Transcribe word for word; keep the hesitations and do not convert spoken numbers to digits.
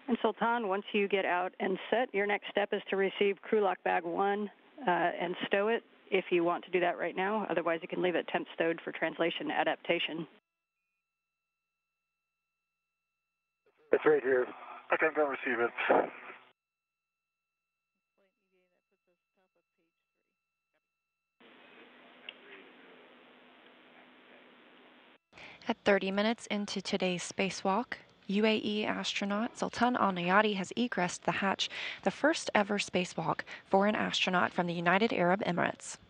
And Sultan, once you get out and set, your next step is to receive crew lock bag one uh, and stow it if you want to do that right now. Otherwise, you can leave it temp stowed for translation adaptation. It's right here. Okay, I'm going to receive it. At thirty minutes into today's spacewalk, U A E astronaut Sultan AlNeyadi has egressed the hatch, the first ever spacewalk for an astronaut from the United Arab Emirates.